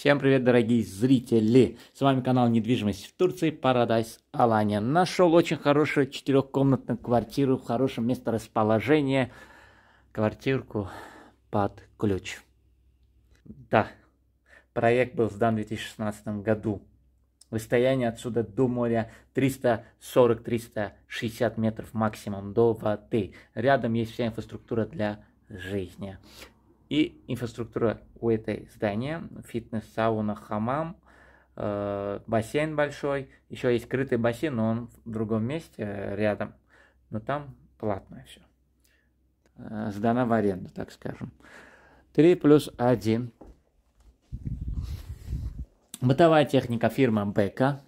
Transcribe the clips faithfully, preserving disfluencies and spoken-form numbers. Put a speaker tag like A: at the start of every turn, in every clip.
A: Всем привет, дорогие зрители! С вами канал «Недвижимость в Турции», Paradise Alanya. Нашел очень хорошую четырехкомнатную квартиру в хорошем месторасположении. Квартирку под ключ. Да, проект был сдан в две тысячи шестнадцатом году. Расстояние отсюда до моря триста сорок — триста шестьдесят метров максимум до воды. Рядом есть вся инфраструктура для жизни. И инфраструктура у этой здания: фитнес, сауна, хамам, э, бассейн большой. Еще есть скрытый бассейн, но он в другом месте, э, рядом. Но там платное все. Э, сдана в аренду, так скажем. три плюс один. Бытовая техника фирмы Бека.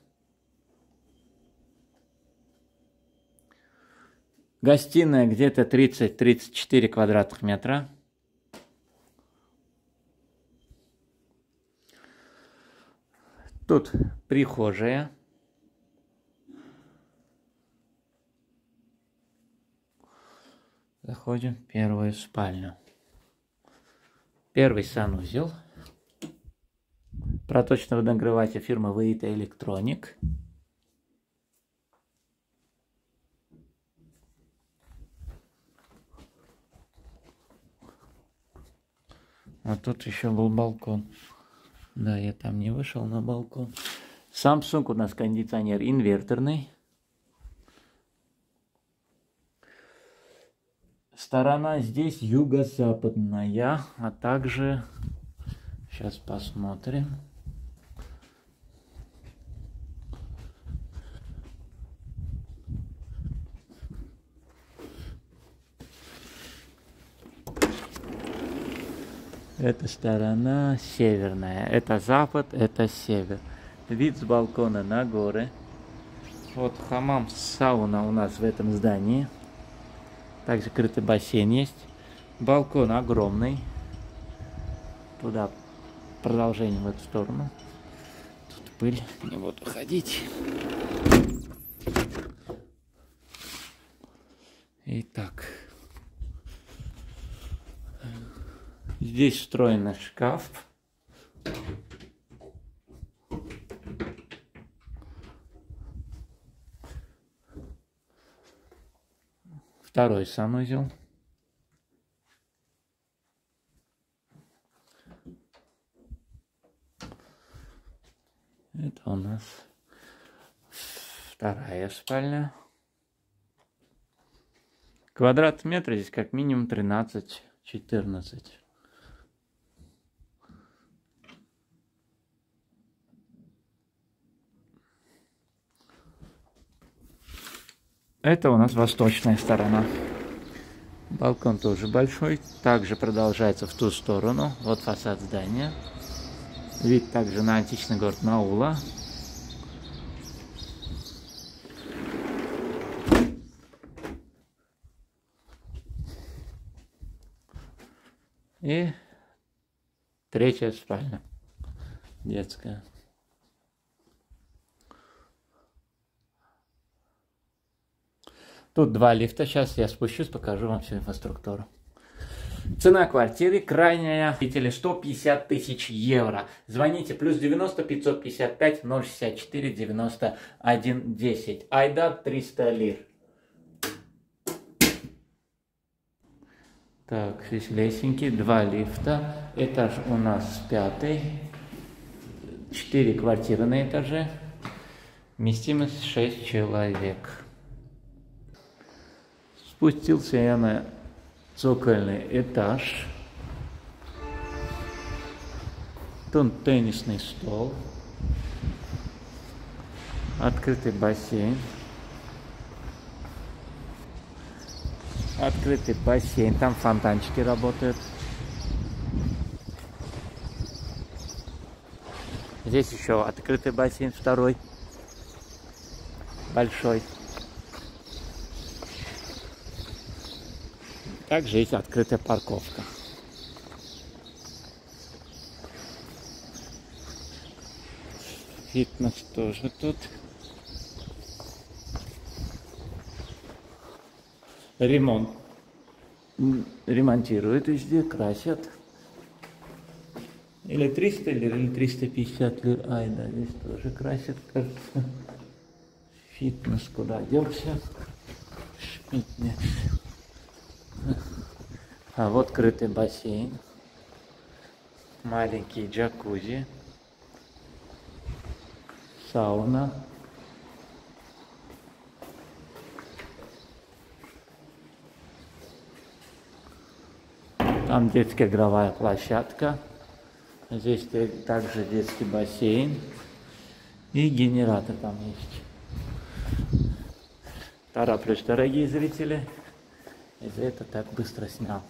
A: Гостиная где-то тридцать — тридцать четыре квадратных метра. Тут прихожая. Заходим в первую спальню. Первый санузел. Проточный водонагреватель фирмы Vita Electronic. А тут еще был балкон. Да, я там не вышел на балкон. Samsung у нас кондиционер инверторный. Сторона здесь юго-западная, а также сейчас посмотрим. Эта сторона северная, это запад, это север. Вид с балкона на горы. Вот хамам, сауна у нас в этом здании. Также крытый бассейн есть. Балкон огромный. Туда продолжение в эту сторону. Тут пыль, не буду ходить. Итак. Здесь встроенный шкаф. Второй санузел. Это у нас вторая спальня. Квадратных метров здесь как минимум тринадцать — четырнадцать. Это у нас восточная сторона. Балкон тоже большой. Также продолжается в ту сторону. Вот фасад здания. Вид также на античный город Наула. И третья спальня. Детская. Тут два лифта. Сейчас я спущусь, покажу вам всю инфраструктуру. Цена квартиры крайняя. сто пятьдесят тысяч евро. Звоните плюс девяносто пятьсот пятьдесят пять ноль шестьдесят четыре девяносто один десять. Айдар триста лир. Так, здесь лесенки, два лифта. Этаж у нас пятый. Четыре квартиры на этаже. Вместимость шесть человек. Спустился я на цокольный этаж. Тут теннисный стол. Открытый бассейн. Открытый бассейн. Там фонтанчики работают. Здесь еще открытый бассейн второй. Большой. Также есть открытая парковка. Фитнес тоже тут. Ремонт. Ремонтируют везде, красят. И Или триста лир, или триста пятьдесят лир. Ай, да, здесь тоже красят, кажется. Фитнес куда делся? Шмитнес. А вот крытый бассейн. Маленький джакузи. Сауна. Там детская игровая площадка. Здесь также детский бассейн. И генератор там есть. Тороплюсь, дорогие зрители. И это так быстро снял.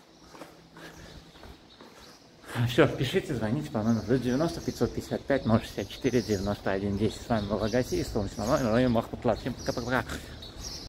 A: Все, пишите, звоните по номеру девяносто пятьсот пятьдесят пять ноль шестьдесят четыре девяносто один десять. С вами был Агаси, и солнечного номера. Всем пока-пока.